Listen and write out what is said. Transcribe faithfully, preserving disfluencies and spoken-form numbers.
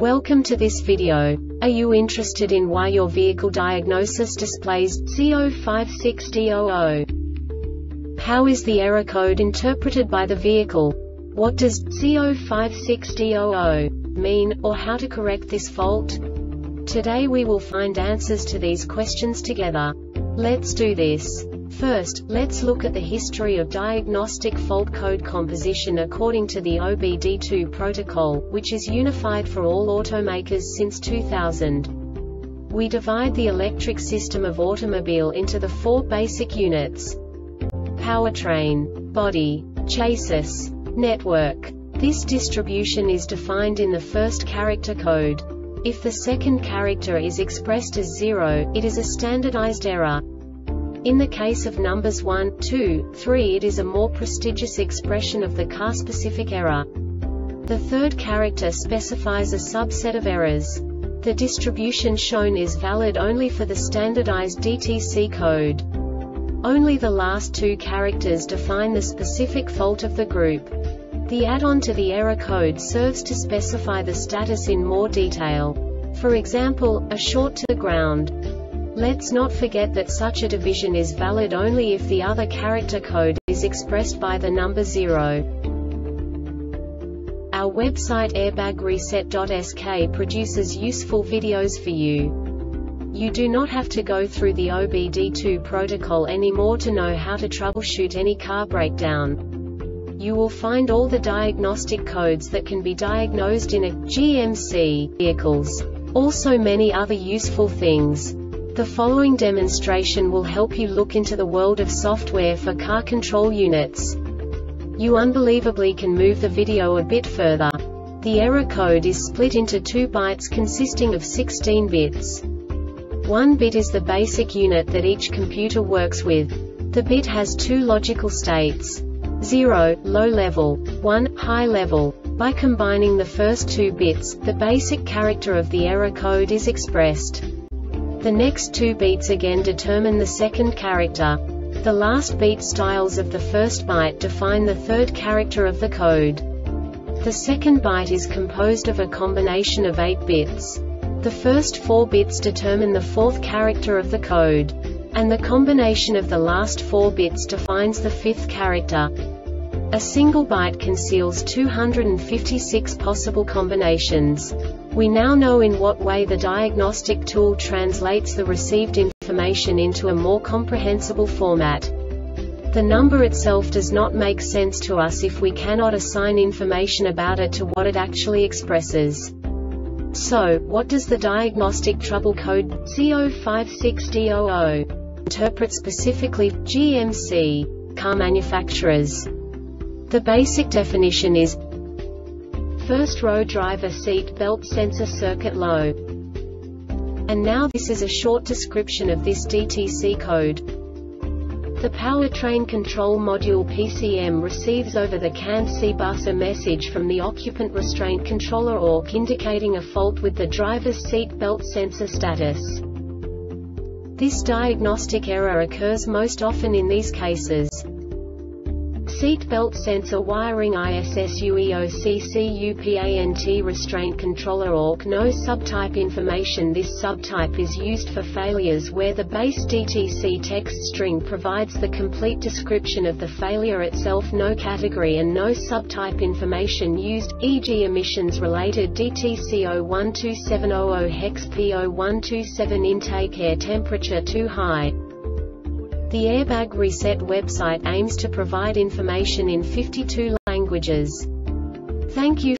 Welcome to this video. Are you interested in why your vehicle diagnosis displays C zero five six D zero zero? How is the error code interpreted by the vehicle? What does C zero five six D zero zero mean, or how to correct this fault? Today we will find answers to these questions together. Let's do this. First, let's look at the history of diagnostic fault code composition according to the O B D two protocol, which is unified for all automakers since two thousand. We divide the electric system of automobile into the four basic units: powertrain, body, chassis, network. This distribution is defined in the first character code. If the second character is expressed as zero, it is a standardized error. In the case of numbers one, two, three, it is a more prestigious expression of the car-specific error. The third character specifies a subset of errors. The distribution shown is valid only for the standardized D T C code. Only the last two characters define the specific fault of the group. The add-on to the error code serves to specify the status in more detail. For example, a short to the ground. Let's not forget that such a division is valid only if the other character code is expressed by the number zero. Our website airbag reset dot S K produces useful videos for you. You do not have to go through the O B D two protocol anymore to know how to troubleshoot any car breakdown. You will find all the diagnostic codes that can be diagnosed in a G M C vehicles. Also many other useful things. The following demonstration will help you look into the world of software for car control units. You unbelievably can move the video a bit further. The error code is split into two bytes consisting of sixteen bits. One bit is the basic unit that each computer works with. The bit has two logical states: zero, low level, one, high level. By combining the first two bits, the basic character of the error code is expressed. The next two beats again determine the second character. The last beat styles of the first byte define the third character of the code. The second byte is composed of a combination of eight bits. The first four bits determine the fourth character of the code. And the combination of the last four bits defines the fifth character. A single byte conceals two hundred fifty-six possible combinations. We now know in what way the diagnostic tool translates the received information into a more comprehensible format. The number itself does not make sense to us if we cannot assign information about it to what it actually expresses. So, what does the diagnostic trouble code C zero five six D zero zero interpret specifically for G M C car manufacturers? The basic definition is: first row driver seat belt sensor circuit low. And now this is a short description of this D T C code. The powertrain control module P C M receives over the C A N C bus a message from the occupant restraint controller O R C indicating a fault with the driver's seat belt sensor status. This diagnostic error occurs most often in these cases: seat belt sensor wiring I S S U E O C C U P A N T restraint controller O R C no subtype information. This subtype is used for failures where the base D T C text string provides the complete description of the failure itself, no category and no subtype information used, for example emissions related D T C zero one two seven zero zero hex P zero one two seven intake air temperature too high. The Airbag Reset website aims to provide information in fifty-two languages. Thank you